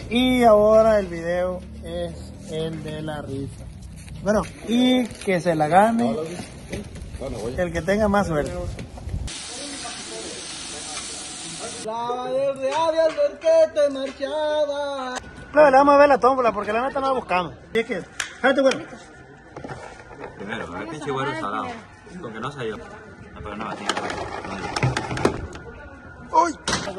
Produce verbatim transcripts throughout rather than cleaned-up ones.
y ahora el video es el de la rifa. Bueno, y que se la gane el que tenga más suerte. La de al que te marchaba. No, le vamos a ver la tómbola porque la neta no la buscamos. Y es que, jálate, bueno. Primero, a ver pinche güero salado. Con que no sea yo. No, pero no, tío. ¡Uy!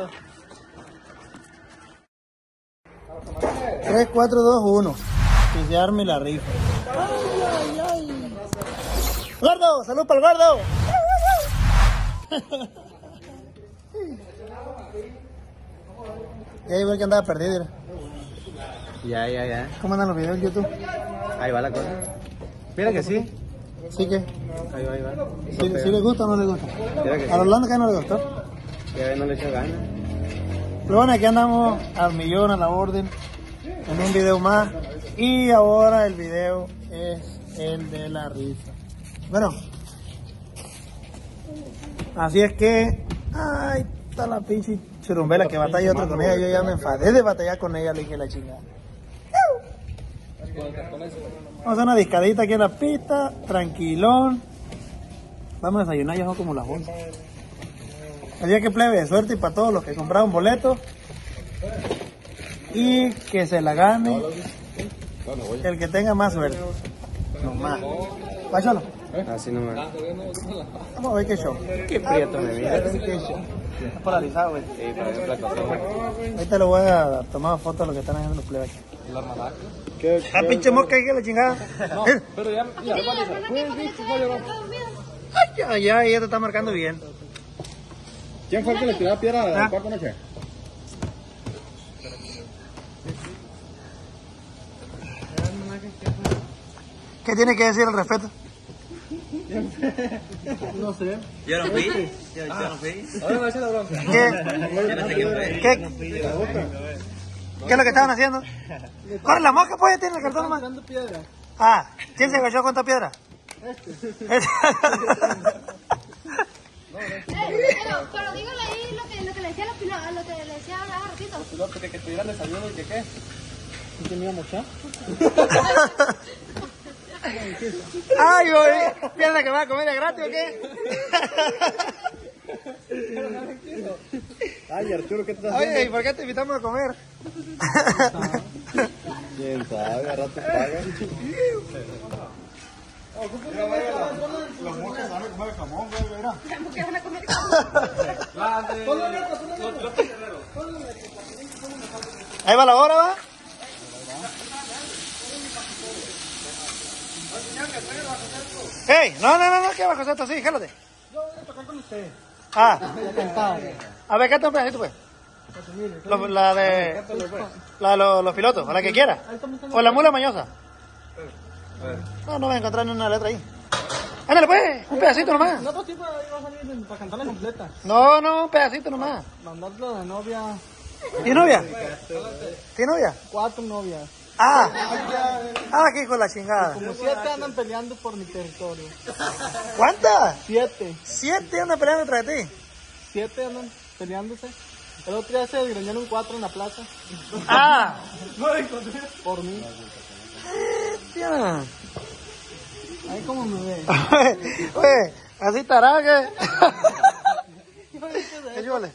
tres, cuatro, dos, uno. Que se arme la rifa. ¡Ay, ay, ay! ¡Gordo! ¡Salud para el gordo! Ya iba que andaba perdido. Ya, ya, ya. ¿Cómo andan los videos en YouTube? Ahí va la cosa. Mira que sí. ¿Sí que? Ahí va, ahí va. ¿Sí, ¿sí le gusta o no le gusta? Mira que sí. A Rolando que no le gustó. Ya no le echo ganas. Pero bueno, aquí andamos al millón, a la orden, en un video más. Y ahora el video es el de la rifa. Bueno, así es que, ay, está la pinche churumbela que batalla otra con ella. Yo ya me enfadé de batallar con ella, le dije la chingada. Vamos a hacer una discadita aquí en la pista, tranquilón. Vamos a desayunar, ya son como las once. El día que plebe de suerte y para todos los que compraron boletos. Y que se la gane el que tenga más suerte. No más. Páchalo. Así nomás. Vamos a ver qué show. Qué prieto me mira. Qué show. Está polarizado, güey. Sí, para ver la cosa. Ahorita le voy a tomar fotos de lo que están haciendo los plebes. La hermana. Ah, pinche mosca, que la chingada. No, pero ya, ya, Ay, ya, ya, ella te está marcando bien. ¿Quién fue el que le tiró la piedra a la cuarta noche? ¿Qué tiene que decir al respecto? No sé. Yo no fui. Yo, yo no fui. Ahora va a ser la bronca. ¿Qué? Yo no sé quién fue. ¿Qué? ¿Qué es lo que estaban haciendo? Corre la mosca, pues, tiene el cartón nomás. Tirando piedra. Ah, ¿quién se agachó con esta piedra? Este. Pero, pero dígale ahí lo que, lo que le decía a los pilotos, lo que le decía a los ratitos. Los pilotos que, que te dieran desayuno y que qué. ¿Y que me iba a mochar? Ay, güey, ¿piensa que va a comer de gratis o qué? Ay, Arturo, ¿qué te estás Oye, ¿y por qué te invitamos a comer? ¿Quién sabe? A rato paga. Los moscas van a comer jamón, güey, ¿verdad? ¿Qué van a comer? Ahí va la hora, ¿va? Hey, no, no, no, no, ¿qué bajo esto así? Jálate. Yo voy a tocar con usted. Ah, Ya cantado. a ver, canta un pedacito, pues. Lo- la de, la de los, los pilotos, o la que quiera. O la mula mañosa. No, no voy a encontrar ni una letra ahí. Ándale, pues, un pedacito nomás. No, pues sí, para, iba a salir para cantarla completa. No, no, un pedacito nomás. Mandarlo de novia. ¿Tienes novia? ¿Tienes novia? Cuatro novias. Ah, ah, aquí con la chingada. Como siete andan peleando por mi territorio. ¿Cuántas? Siete. Siete andan peleando tras de ti. Siete andan peleándose. El otro día se desgreñaron cuatro en la plaza. Ah, Por mí. tía. Ahí como me ve. Oye, así estará que. Ayúdale.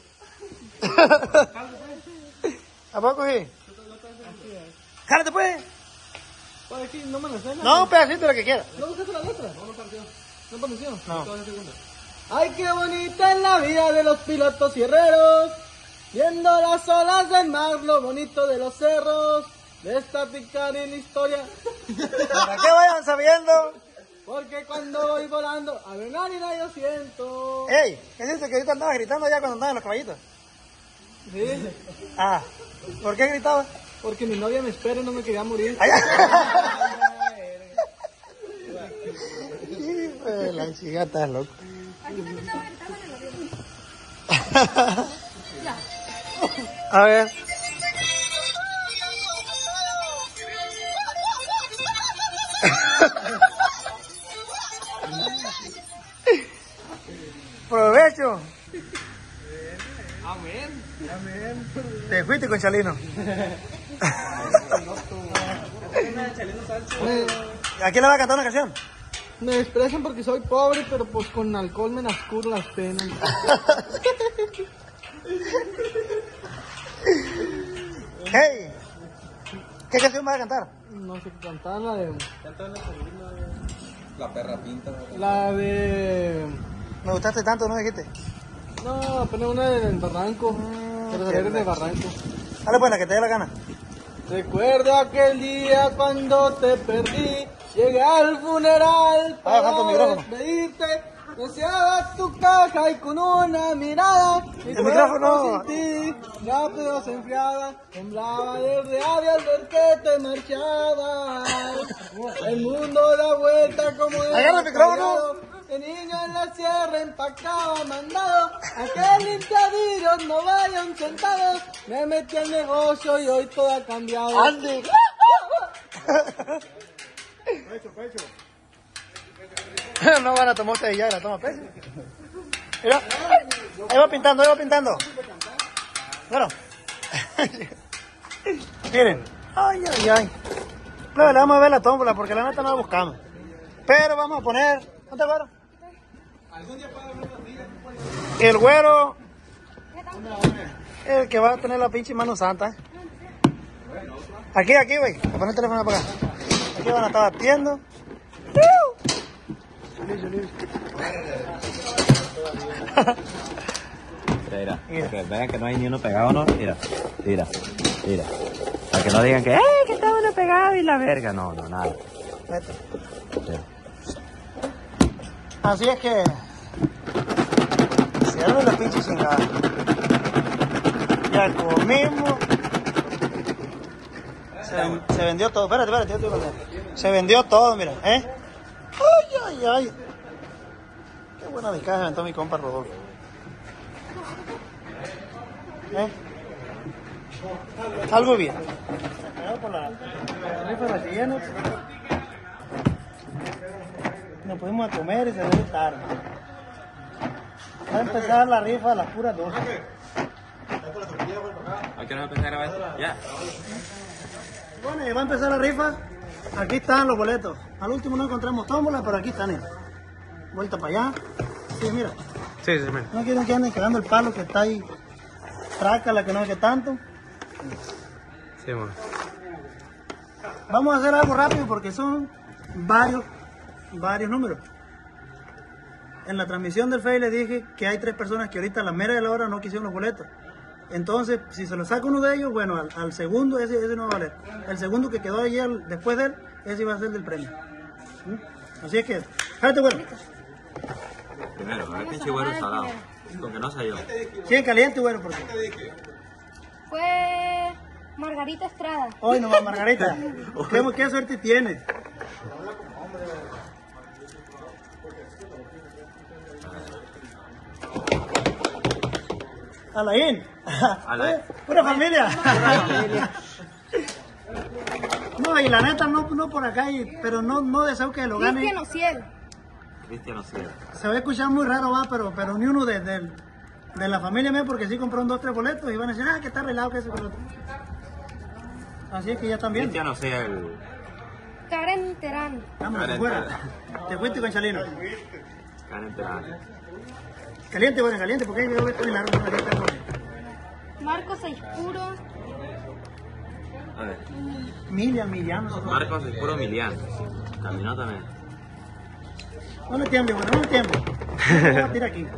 ¿A poco sí? Jálate pues. Pues aquí no me la sé. No, un pedacito lo que quieras. ¿No buscaste la letra? No, no partió. ¿No apareció? No. Ay, qué bonita es la vida de los pilotos y herreros. Viendo las olas del mar, lo bonito de los cerros. De esta picarina historia. Para que vayan sabiendo. Porque cuando voy volando, adrenalina yo siento. Ey, ¿qué dices que ahorita andabas gritando ya cuando andabas en los caballitos? Sí, Ah, ¿por qué gritabas? porque mi novia me espera y no me quería morir. Ay, hijo de la chica, estás loco. A ver. Provecho. Amén. Amén. Te fuiste con Chalino. Me, ¿A quién le va a cantar una canción? me desprecian porque soy pobre, pero pues con alcohol me las curo las penas. Hey, ¿qué canción vas a cantar? No sé qué cantar, la de... La perra pinta. La de... Me gustaste tanto, ¿no dijiste? No, apenas una del Barranco. Pero qué eres de Barranco. Dale pues, la que te dé la gana. Recuerda aquel día cuando te perdí. Llegué al funeral Ah, falta el micrófono. despedirte. Deseaba tu caja y con una mirada mi El micrófono. cuerpo sin ti rápido se enfriaba. Temblaba de rabia al ver que te marchabas. El mundo da vuelta como de Agarra el micrófono. el niño en la sierra empacaba mandado. Aquel limpiavidrios no vayan sentados. Me metí al negocio y hoy todo ha cambiado. ¡Ande! No van a tomar ustedes ya, la toma pecho. Mira, ahí va pintando, ahí va pintando. Bueno. Miren. Ay, ay, ay. Luego le vamos a ver la tómbola porque la neta no la buscamos. Pero vamos a poner... ¿Dónde está el güero? El güero... El que va a tener la pinche mano santa. ¿eh? Aquí, aquí, güey. A poner el teléfono para acá. Aquí van a estar batiendo. Mira, mira, Mira. para que vean que no hay ni uno pegado, ¿no? Mira, mira, mira. Para que no digan que, ¡eh, que está uno pegado y la verga! No, no, nada. Vete. Mira. Así es que... Cierren la pinche chingada. Ya comimos. Se, ven- se vendió todo. Espérate, espérate, yo te voy a contar. Se vendió todo, mira, ¿eh? Ay, ay, ay. Qué buena discaja se aventó mi compa Rodolfo. ¿Eh? Algo bien. Por la, la rifa de rellenos. Nos pudimos a comer y se debe tarde. Va a empezar la rifa a las puras dos. ¿A qué hora va a empezar a grabar esto? Ya. Bueno, y va a empezar la rifa. Aquí están los boletos. Al último no encontramos tómbola, pero aquí están. eh. Vuelta para allá. Sí, mira. Sí, sí, mira. No quieren que anden cagando el palo que está ahí. Trácala, que no es que tanto. Sí, bueno. Vamos a hacer algo rápido porque son varios, varios números. En la transmisión del Face les dije que hay tres personas que ahorita a la mera de la hora no quisieron los boletos. Entonces, si se lo saca uno de ellos, bueno, al, al segundo ese, ese no va a valer. El segundo que quedó ayer después de él, ese va a ser del premio. ¿Mm? Así es que, jálate, bueno. Primero, a ver, pinche güero salado. Con que no sé yo. Sí, caliente, bueno, porque Fue Margarita Estrada. hoy no va Margarita. ¿Qué, qué suerte tiene? Alain. Alain. Pura familia. No, y la neta, no, no por acá, y- pero no, no deseo que lo gane. Cristian Ociel. Cristiano Cielo. Se va a escuchar muy raro, va, pero, pero ni uno de, de, de la familia mía, porque sí compró un dos, tres boletos y van a decir, ah, que está relado, que ese boleto. Así es que ya están viendo. Cristiano sea el... Karen Terán. Vámonos Karen afuera. Terán. Te fuiste con Chalino. Karen Terán. Caliente, bueno, caliente, porque ahí veo que estoy largo. Una lista, bueno. Marcos Aispuro. A ver. Miriam, Miriam. Marcos es puro Milian. Caminó también. No le tiemble, bueno, no le tiemble. Voy a tirar aquí.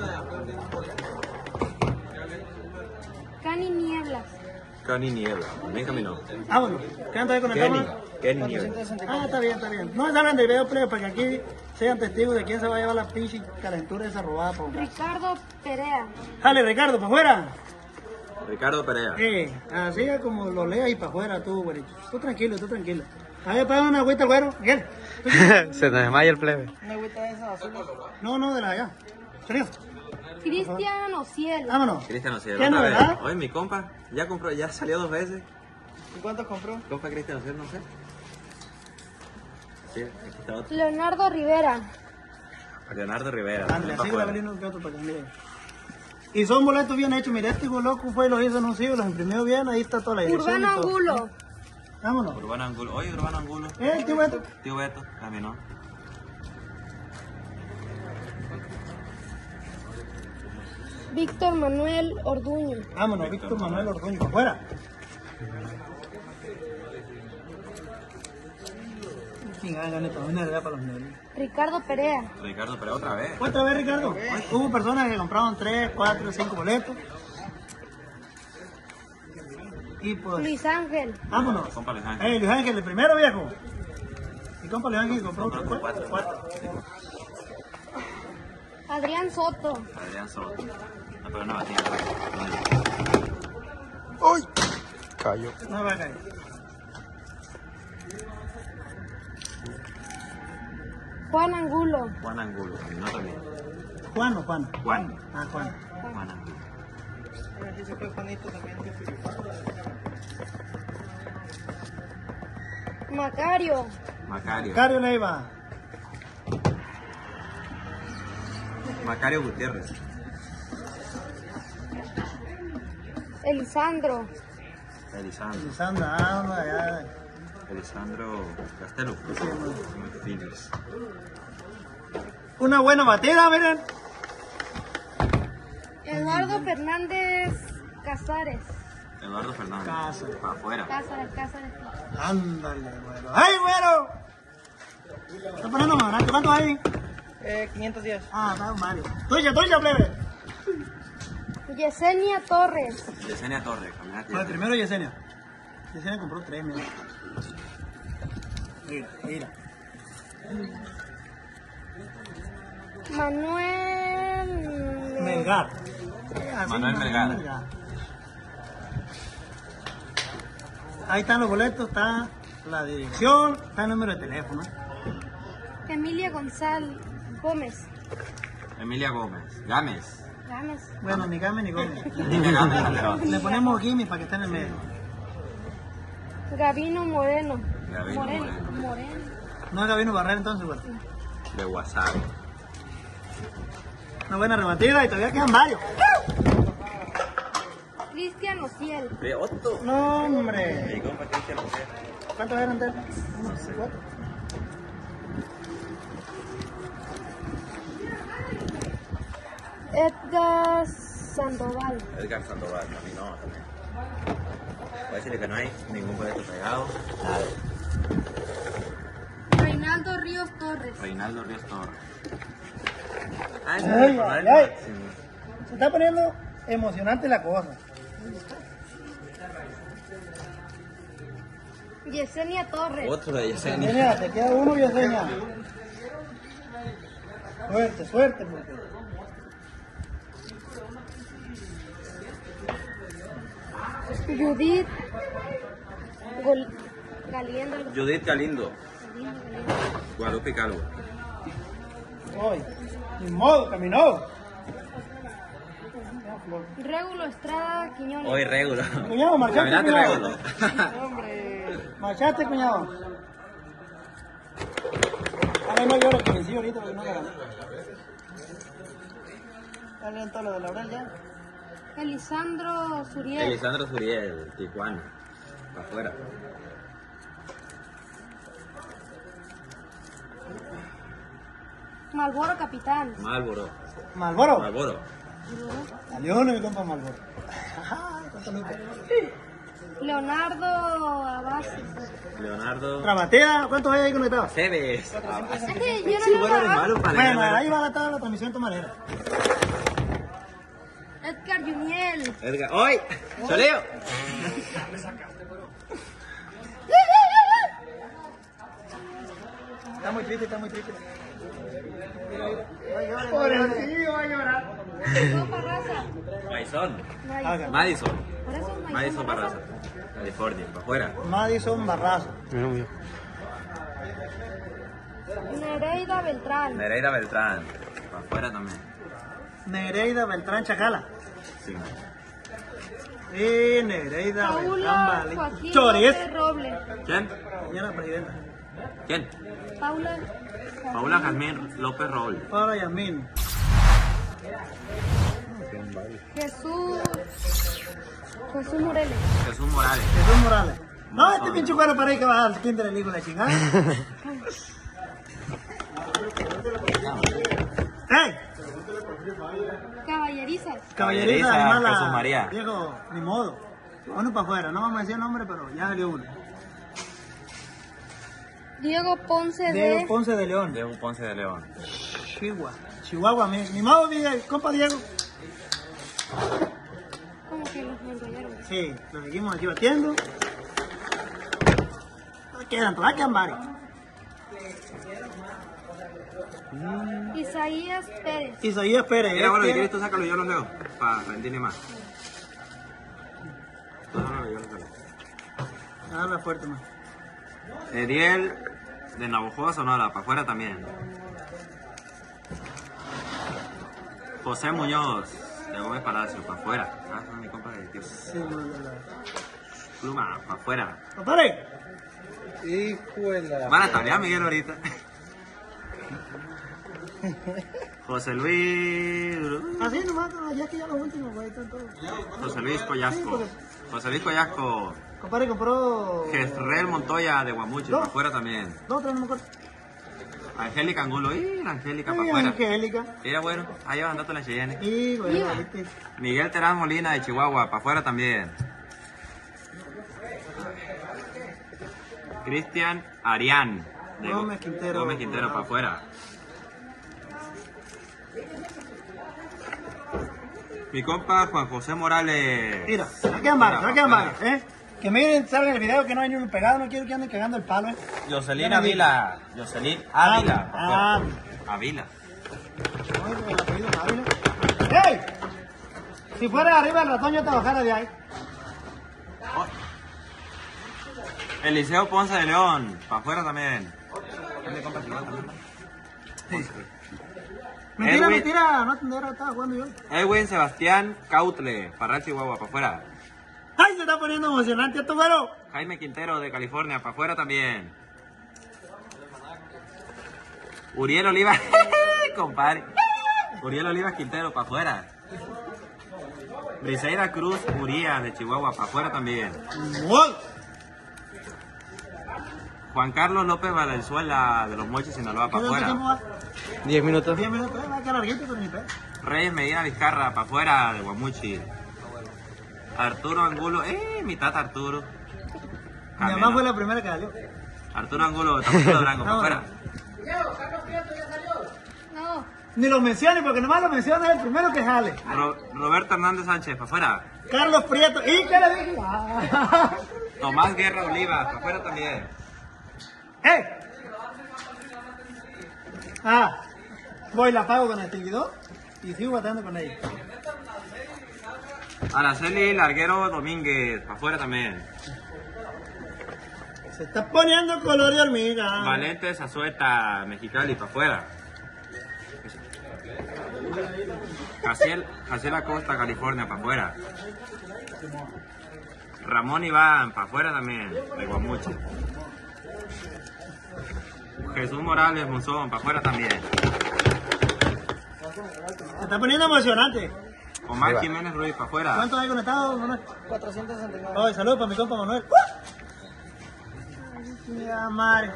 Cani Nieblas. Cani Niebla. También caminó. Vámonos. Quédate ahí con el Kenny. cámara. Kenny Niebla. Ah, está bien, está bien. No salgan del video play para que aquí sean testigos de quién se va a llevar la pinche calentura esa robada. Por... Ricardo Perea. Dale, Ricardo, para afuera. Ricardo Perea. Eh, así es como lo leas y para afuera tú, güerito. Tú tranquilo, tú tranquilo. A ver, paga una agüita, güero. Miguel. Se nos desmaya el plebe. Una agüita de esas azul. No, no, de la de allá. ¿Serio? Cristian Ociel. Vámonos. Cristiano Cielo. ¿Quién no, Otra verdad? vez. Oye, mi compa ya compró, ya salió dos veces. ¿Y cuántos compró? Compa Cristiano Cielo, no sé. Sí, aquí está otro. Leonardo Rivera. Leonardo Rivera. Ándale, también pa' así afuera. grabé uno que otro para que mire. Y son boletos bien hechos. Mire, este loco fue y los hizo en un sitio, los imprimió bien. Ahí está toda la dirección. Urbano y todo. Angulo. Vámonos. Urbano Angulo. Oye, Urbano Angulo. ¿Eh, el tío Beto? Tío Beto, caminó. Víctor Manuel Orduño. Vámonos, Víctor Manuel Orduño, para afuera. Chingada, gané para una idea para los nervios. Ricardo Perea. Ricardo, pero otra vez. ¿Otra vez, Ricardo? Hubo personas que compraron tres, cuatro, cinco boletos. Y pues, Luis Ángel. vámonos. Compa Luis Ángel. Eh, Luis Ángel, el primero, viejo. Mi compa Luis Ángel compró Compró otro, cuatro. cuatro. Adrián Soto. Adrián Soto. No, pero no va a tener. ¡Uy! Cayó. No va a caer. Juan Angulo. Juan Angulo, caminó también. Juan o Juan. Juan. Ah, Juan. Juan Angulo. Macario. Macario. Macario Leiva. Macario Gutiérrez. Elisandro. Elisandro. Sandra, ah, ya. Elisandro Castelo. Phillips. Una buena batida, miren. Eduardo Fernández Casares. Eduardo Fernández. Casa. Para afuera. Cázares, Cázares. Ándale, güero. ¡Ay, güero! ¿Está poniendo más barato? ¿Cuánto hay? Eh, quinientos diez. Ah, está un Mario. Tuya, tuya, plebe. Yesenia Torres. Yesenia Torres, caminate. Bueno, primero Yesenia. Yesenia compró tres, mira. Mira, mira. Manuel. Melgar. Eh, así, Manuel Melgar. Ahí están los boletos, está la dirección, está el número de teléfono. Emilia González Gómez. Emilia Gómez. Gámez. Gámez. Bueno, ni Game ni Gómez. Dime Gámez, pero. Le ponemos Gimme para que esté en el medio. Gavino Moreno. Gavino Moreno. Moreno. Moreno. No es Gabino Barrera entonces, güey. De WhatsApp. Una buena rebatida y todavía quedan varios. Cristian Ociel. De Otto. No, hombre. Mi compa Cristian José. ¿Cuántos eran de él? Unos cuatro. Edgar Sandoval. Edgar Sandoval, caminó también. Voy a decirle que no hay ningún boleto pegado. Reinaldo Ríos Torres. Reinaldo Ríos Torres. Ah, Ay, ese es el ay, el ay. máximo. Se está poniendo emocionante la cosa. Yesenia Torres. Otro de Yesenia. Yesenia, te queda uno, Yesenia. Suerte, suerte, porque. Judith Gol- Galindo. Judith Galindo. Guadalupe Calvo. Hoy, ni modo, caminó. Régulo Estrada Quiñones. Hoy Régulo. Cuñado, marchaste, Caminate cuñado. Régulo. Hombre, marchaste, cuñado. Ahora no llores que vencí ahorita porque no la gané. Dale en todo lo de Laurel ya. Elisandro Suriel. Elisandro Suriel, Tijuana. Para afuera. Malboro Capitán. Malboro. Malboro. Malboro. Salió mi compa Malboro. Ajá, cuánto lujo. Leonardo Abasi. Leonardo. Otra batida, ¿cuántos hay ahí conectados? Cebes. Es que yo no Sí, veo bueno, eres nada. malo para Bueno, leer. ahí va a estar la transmisión de tu manera. Edgar Juniel. Edgar. ¡Hoy! ¡Soleo! Está muy triste, está muy triste. Pobrecillo, va a llorar. Maison Barraza. Maison. Madison. Madison. Por eso es Madison Barraza. California. Para afuera. Madison Barraza. Nereida Beltrán. Nereida Beltrán. Para afuera también. Nereida Beltrán Chacala. Sí. Y Nereida Beltrán Paula Vali. Joaquín Choriz. López Roble. ¿Quién? Señora presidenta. ¿Quién? Paula. Paula Jazmín López Roll. Para Yasmín. Jesús. Jesús Morales. Jesús Morales. Jesús Morales. No, este pinche cuero para ahí que va al kinder el hijo de la chingada. ¡Ey! Caballerizas. Caballeriza, además la... Jesús María. Viejo, ni modo. Uno para afuera, no vamos a decir el nombre, pero ya salió uno. Diego Ponce de... Diego Ponce de León. Diego Ponce de León. Chihuahua. Chihuahua, mi, mi modo, mi compa Diego. ¿Cómo que los enrollaron? Sí, lo seguimos aquí batiendo. No quedan, todavía quedan varios. Isaías Pérez. Isaías Pérez. Mira, bueno, si este- quieres tú sácalo, yo los leo. Para rendirle más. Tú sácalo, yo los leo. Habla fuerte, más. Ediel de Navojoa, Sonora, para afuera también. José Muñoz de Gómez Palacio, para afuera. Ah, son mi compa de tío. Sí, no, no, no. Pluma, para afuera. ¡Compadre! Hijuela. Van a tablear Miguel ahorita. José Luis. Así nomás, ya que ya los últimos, güey, están todos. José Luis Collasco. José Luis Collasco. Compadre compró... Jezreel Montoya de Guamuchi, No. para afuera también. Dos, tres, no me acuerdo. Angélica Angulo. ¡Y la Angélica para Ay, afuera! Angélica. Mira, bueno, ahí va andando la Cheyenne. Y, güey, viste. Miguel Terán Molina de Chihuahua, para afuera también. Cristian Arián de Gómez Quintero. Gómez Quintero, para afuera. Mi compa Juan José Morales. Mira, se va a quedar varios, se va a quedar varios, ¿eh? Que miren, salga en el video que no hay ni uno pegado, no quiero que anden cagando el palo, ¿eh? Jocelyn Ávila. Jocelyn Ávila. para Ah, afuera. Ávila. Ay, güey, el apellido es Ávila. ¡Ey! Si fuera arriba del ratón, yo te bajara de ahí. Eliseo Ponce de León, para afuera también. ¿Dónde compa Chihuahua también? Mentira, Edwin. mentira, no atender, estaba jugando yo. Edwin Sebastián Cautle, Parral Chihuahua, para afuera. ¡Ay, se está poniendo emocionante esto, güero! Jaime Quintero de California, para afuera también. Uriel Olivas, compadre. Uriel Olivas Quintero, para afuera. Briseida Cruz Uría de Chihuahua, para afuera también. ¡Wow! Juan Carlos López Valenzuela de Los Mochis, Sinaloa, para ¿Qué tiempo afuera. va? Diez minutos. Diez minutos, eh, va a quedar larguito, pero ni pedo. Reyes Medina Vizcarra, para afuera de Guamuchi. Arturo Angulo, eh, mi tata Arturo. Mi mamá fue la primera que salió. Arturo Angulo, Tapucho de Durango, para afuera. No. Ni lo menciones, porque nomás lo mencionas el primero que sale. Ro- Roberto Hernández Sánchez, para afuera. Carlos Prieto. ¿Y qué le dije? Ah. Tomás Guerra Oliva, para afuera también. ¡Eh! Ah, voy la pago con el extinguidor y sigo batando con ella. Araceli Larguero Domínguez, para afuera también. Se está poniendo color de hormiga. Valente Zazueta, Mexicali, para afuera. Jaciel, Jaciel Acosta, California, para afuera. Ramón Iván, para afuera también, de Guamuchi. Jesús Morales Monzón, para afuera también. Se está poniendo emocionante. Omar Jiménez Ruiz, para afuera. ¿Cuántos hay conectados, Manuel? cuatrocientos sesenta y nueve. Oye, saludos para mi compa Manuel. ¡Ya, madre!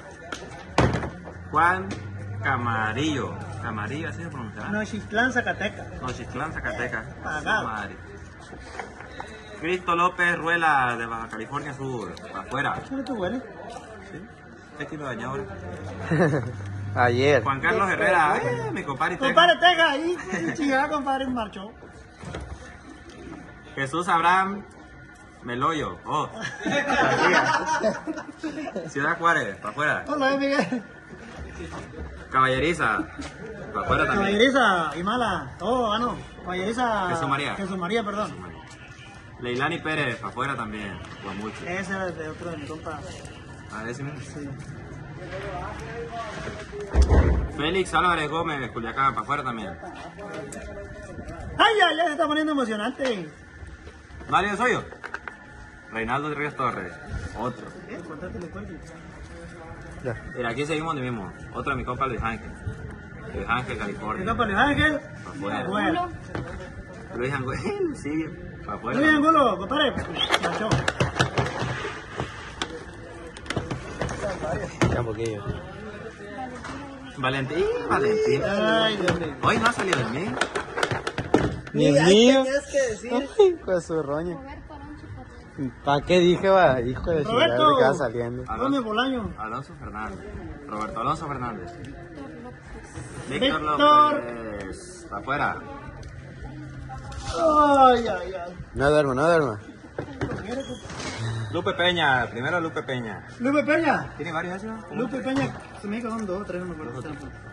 Juan Camarillo. Camarillo, así se pronunciará. Nochitlán, Zacatecas. No, Chiclán, Zacatecas. Pagado. Su madre. Cristo López Ruela, de Baja California Sur, para afuera. ¿Qué tú huele? ¿Qué kilo dañado ahora? Ayer. Juan Carlos Herrera, eh, mi compadre. Compadre, Teja ahí. Chingada, compadre, marchó. Jesús Abraham Meloyo. Oh, García. Ciudad Juárez, para afuera. Hola, Miguel. Caballeriza, para afuera también. Caballeriza y mala. Oh, ah, no. Caballeriza. Jesús María. Jesús María, perdón. Leilani Pérez, para afuera también. Guamuchi. Ese era de otro de mi compa. A ver si me... Sí. Félix Álvarez Gómez, Culiacán, para afuera también. ¡Ay, ay, ay! Se está poniendo emocionante. Mario Soyo. Reinaldo Ríos Torres. Otro. ¿Eh? Contate el cuello. Mira, aquí seguimos de mismo. Otro de mi compa Luis Ángel. Luis Ángel, Mi California. compa Luis Ángel. Para afuera. Bueno. Luis Angulo, sigue. Para afuera. Luis Angulo, compadre. Macho. Ya un poquillo. Valentín, Valentín. Ay, Dios mío. Hoy no ha salido el mío. Ni el mío. Tenías que decir. Hijo de su roña. Roberto Alonso Pacheco. ¿Para qué dije, va? Hijo de su Roberto. madre que va saliendo. Gómez Bolaño. Alonso Fernández. Roberto Alonso Fernández. Víctor. Víctor López. Para afuera. Ay, ay, ay. No duermo, no duermo. Lupe Peña. Primero Lupe Peña. Lupe Peña. ¿Tiene varios años? Lupe Peña. Se me dijo son dos, tres, no me acuerdo.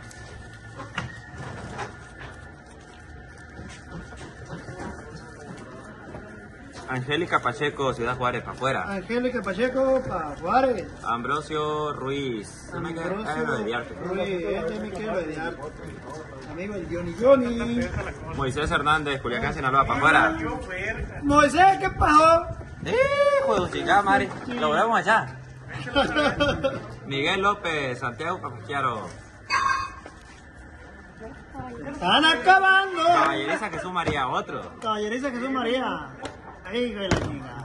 Angélica Pacheco, Ciudad Juárez, para afuera. Angélica Pacheco, para Juárez. Ambrosio Ruiz. No me queda Ambrosio lo de Diarte. Ruiz, este me queda lo de Diarte. Amigo el Johnny Johnny. Moisés Hernández, Culiacán, Sinaloa, para afuera. Moisés, ¿qué pasó? ¡Eh, hijo de chica, Mari! Lo volvemos allá. Miguel López, Santiago Papaquiaro. Están acabando. Caballeriza Jesús María, otro. Caballeriza Jesús María. Ahí, güey, la chica.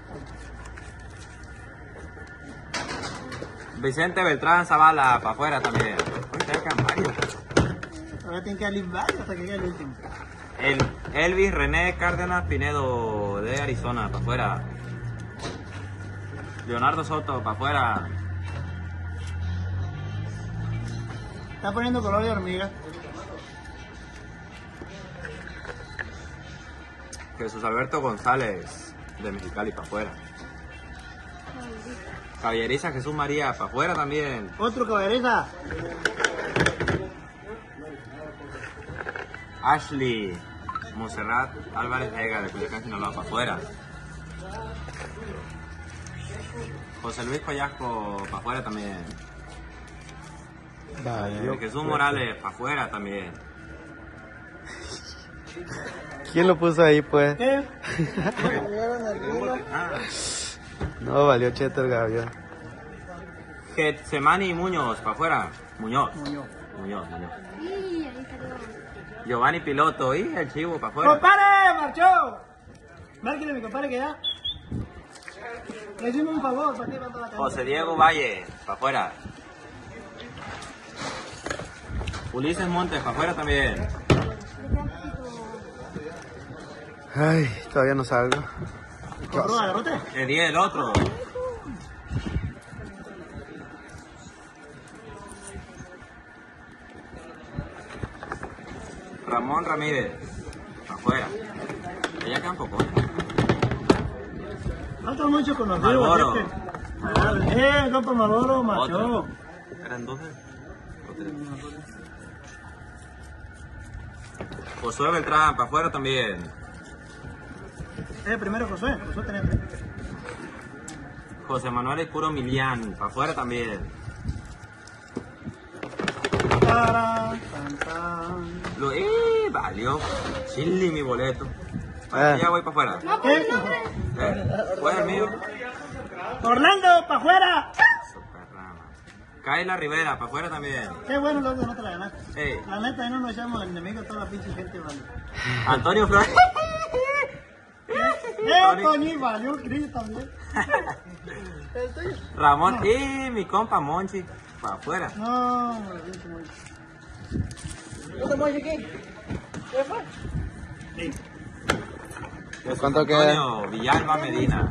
Vicente Beltrán Zavala, para afuera también. Uy, te quedan varios. Ahora tienen que darle varios hasta que llegue el último. El Elvis René Cárdenas Pinedo, de Arizona, para afuera. Leonardo Soto, para afuera. Está poniendo color de hormiga. Jesús Alberto González, de Mexicali, para afuera. Caballeriza Jesús María, para afuera también. Otro caballeriza. Ashley Monserrat Álvarez Vega, de Culiacán, Sinaloa, para afuera. José Luis Collasco, para afuera también. Vale. Eh, Jesús Morales, para afuera también. ¿Quién lo puso ahí, pues? ¿Qué? Ah, No, valió cheto el gavión. Getsemani Muñoz, para afuera. Muñoz. Muñoz. Muñoz, Muñoz. Y ahí salió. Giovanni Piloto, y el chivo, para afuera. ¡Compadre! ¡Marchó! Márquele a mi compadre que ya. Le hicimos un favor para ti, para toda la José Diego Valle, para afuera. Ulises Montes, para afuera también. Ay, todavía no salgo. ¿Compró agarrote? Ediel, el otro. Ramón Ramírez, para afuera. Ella queda un poco. Falta mucho conocido. Malboro. así que- Eh, compa Malboro, macho. Otro. Eran dos. Josué Beltrán, para afuera también. Eh, primero Josué. Josué tenía tres. José Manuel Escuro Milián, para afuera también. Tarán, tan, tan. Lo, ¡eh! Valió. Chile mi boleto. Bueno, Ah. ya voy para afuera. No, pues el nombre. ¿Eh? ¿Fue el mío? Orlando, para afuera. Super rama. Kaila Rivera, para afuera también. Qué bueno, loco, no te la ganaste. Ey. La neta, ahí no nos echamos el enemigo a toda la pinche gente, vale. Antonio Flores. Eh, Toñi, valió Cris también. Ramón y mi compa Monchi, para afuera. No, pinche muy. ¿Dónde voy aquí? ¿Qué fue? Sí. Jesús ¿Cuánto queda? Antonio Villalba Medina.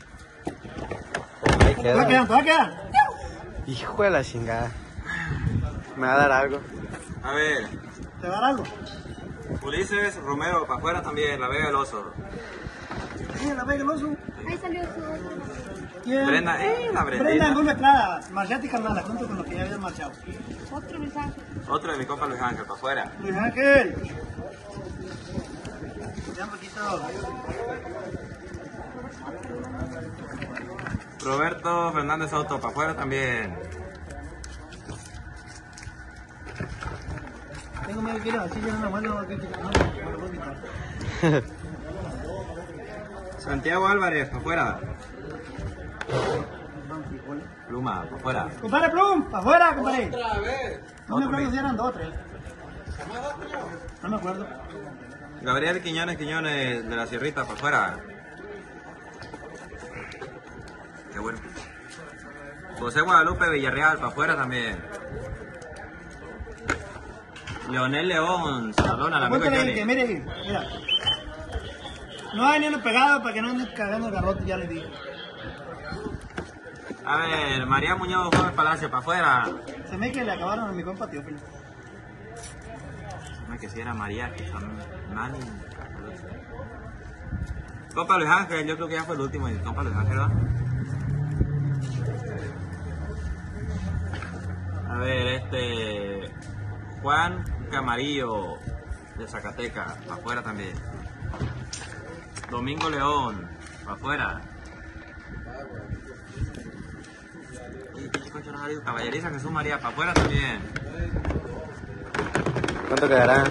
Ahí ¿Todavía queda. quedan? ¿Todavía quedan? Hijo de la chingada. Me va a dar algo. A ver, ¿Te va a dar algo? Ulises Romero, para afuera también, La Vega del Oso. Eh, la Vega el Oso. Ahí salió su otro. ¿Quién? Brenda, eh, la Brenda Brendita. Angul Estrada, Marciati Carnala, junto con los que ya habían marchado. Otro mensaje. Otro de mi compa Luis Ángel, para afuera. Luis Ángel. Ya un poquito. Roberto Fernández Soto, para afuera también. Tengo miedo que ir así, yo no me vuelvo a quitar. No, me lo puedo quitar. Santiago Álvarez, para afuera. Pluma, para afuera. Compadre Plum, para afuera, compadre. Otra vez. No me Otro acuerdo mes. si eran dos o tres. No me acuerdo. Gabriel Quiñones Quiñones de la Sierrita para afuera. Qué bueno. José Guadalupe Villarreal para afuera también. Leonel León, Salón, al amigo Cuéntale Johnny. que mire, mira. No hay ni uno pegado para que no anden cagando el garrote, ya les dije. A ver, María Muñoz Gómez Palacio para afuera. Se me que le acabaron a mi compa Teófilo. No, que si era María, que son Nani. Compa Luis Ángel, yo creo que ya fue el último. Y compa Luis Ángel, ¿va? A ver, este. Juan Camarillo de Zacatecas, para afuera también. Domingo León, para afuera. Caballeriza Jesús María, para afuera también. ¿Cuánto quedará?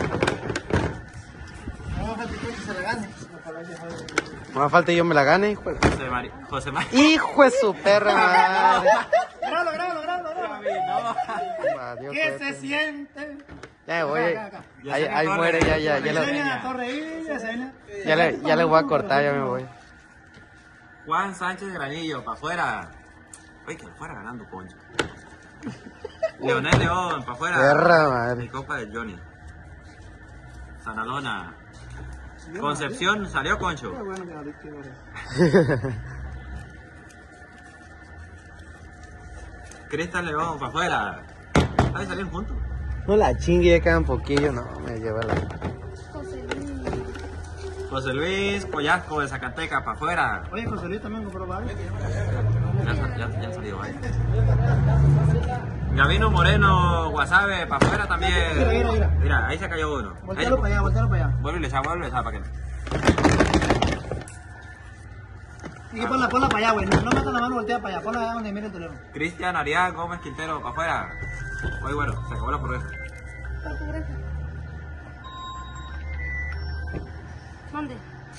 No, falta que se la gane. Más falta y yo me la gane, hijo de... José María. José María. ¡Hijo de su perra madre! Grábalo, grábalo, grábalo, grábalo. Adiós, ¿Qué cuete. se siente? Ya me voy. Acá, acá, acá. Ahí, ahí muere, ya, ya, ya, Enseña le, la torre ahí, enseña. ya, le, ya le voy a cortar, ya me voy. Juan Sánchez Granillo, para afuera. Oye, que fuera ganando, Poncho. Leonel León, para afuera. Perra madre. Mi copa de Johnny. Sanalona. Concepción, salió Concho. Qué bueno que la viste, güey. Cristian León, para afuera. Ahí salieron juntos. No la chingue, ya queda un poquillo, no, me lleva la... José Luis. José Luis Collasco de Zacatecas, para afuera. Oye, José Luis también compró varios. Ya, ya, ya salió ahí. Gavino Moreno, Guasave, para afuera también. Mira, mira, mira. Mira, ahí se cayó uno. Voltealo para allá, voltealo para allá. Vuelve y le echa, vuelve y le echa para que. Y que ponla, ponla para allá, güey. No, no metas la mano, voltea para allá. Ponla allá donde mire el teléfono. Cristian Arias Gómez Quintero, para afuera. Oye, bueno, se acabó la progresa. Por tu granja. Mande.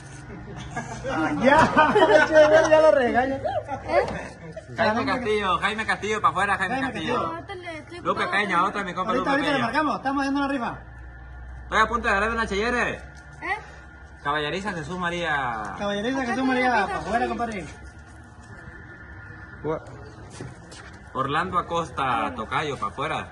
Ya, ya lo regaño. Jaime Castillo, Jaime Castillo, para afuera, Jaime, Jaime Castillo. Castillo. Ahorita le estoy Lupe ocupado. Peña, otra, mi compa Ahorita, Lupe ahorita le Peña. marcamos. Estamos haciendo una rifa. Estoy a punto de agarrar una Cheyenne. ¿Eh? Caballeriza Jesús María. Caballeriza Jesús María, para afuera, compadre. Gua- Orlando Acosta, Tocayo, para afuera.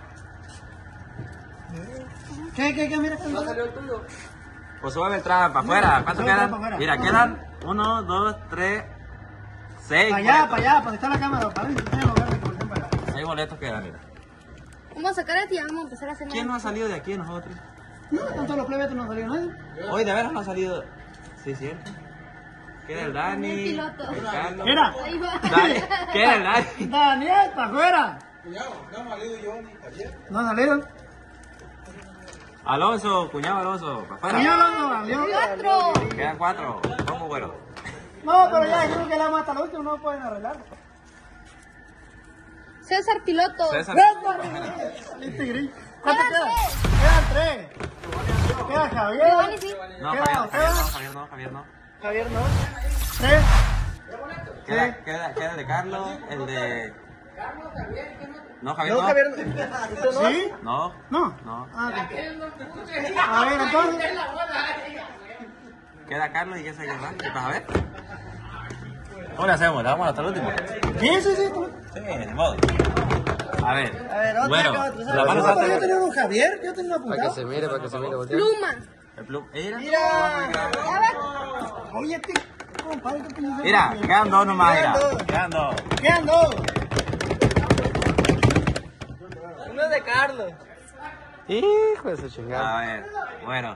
¿Qué, qué, qué? Mira, ¿qué? Josué Beltrán, para afuera. ¿Cuántos Josué Beltrán, quedan? pa' afuera. Mira, quedan uno, dos, tres, seis. Para allá, boletos. para allá, para donde está la cámara. Para adentro, tiene lugar de que para acá. Seis boletos quedan, mira. Vamos a sacar este y ya vamos a empezar a hacer ¿Quién no más. ha salido de aquí de nosotros? No, con todos los plebes no salió nadie. Hoy de veras no ha salido. Sí, cierto. Queda el Dani. El piloto. El Carlos. Mira, Ahí va. Dani, queda el Dani. Daniel, para afuera. No salieron. Alonso, cuñado Alonso, para afuera. Cuñado, no salió. Cuatro. Quedan cuatro. ¿Cómo, güero? No, pero ya creo que la mata la última, no pueden arreglar. César Piloto. César. Este gris. ¿Cuánto Quedan queda? tres. Quedan tres. Queda Javier. Giovanni, sí. No, Queda, Javier, queda. Javier no, Javier no, Javier no. Javier, ¿no? Tres. Queda, queda, queda el de Carlos, el de. No, Javier No, no. Javier. ¿Sí? No. No. No. Ah, ok. A ver, entonces. Queda Carlos y qué se queda. ¿Qué pasa? A ver. ¿Cómo le hacemos? ¿Le damos hasta el último? Sí, sí, sí. Sí, de modo. A ver. A ver, otra Bueno, que otra. la mano Yo salta. tenía un Javier, yo tenía un Para que apuntado. se mire, para que se mire, voltea. Pluma. El plum. Mira. Mira. Ya va. Oye, este compadre, ¿qué tienes? Mira, quedan dos nomás, mira. Quedan dos. Quedan dos. Quedan dos. Uno de Carlos. Hijo de su chingada. A ver. Bueno.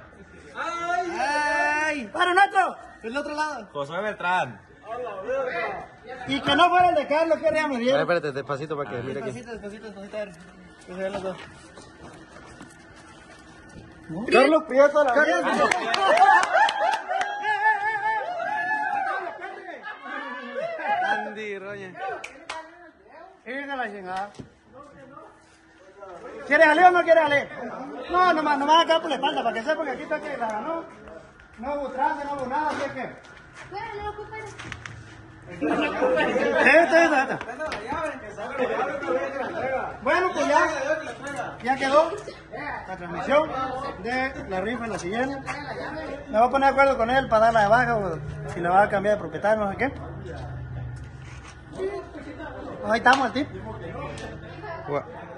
¡Ay! ¡Para, Nacho! Del otro lado. Josué Beltrán. Y que no fuera el de Carlos, que reame A ver, bien. espérate, despacito para que mire aquí. Despacito, despacito, despacito. A ver, que se vean los dos. Carlos Prieto, la vida. Andy, Roña. Venga la chingada. ¿Quieres ale o no quieres ale? No, nomás, nomás acá por la espalda, para que sepa que aquí está que la ganó. No hubo trance, no hubo nada, así es que... Fuera, le ocupa. Esta, esta, esta. Bueno, pues ya. Ya quedó. la transmisión de la rifa es la siguiente. Me voy a poner de acuerdo con él para darla de baja o si la va a cambiar de propietario, no sé qué. Ahí estamos, el tip. Gua-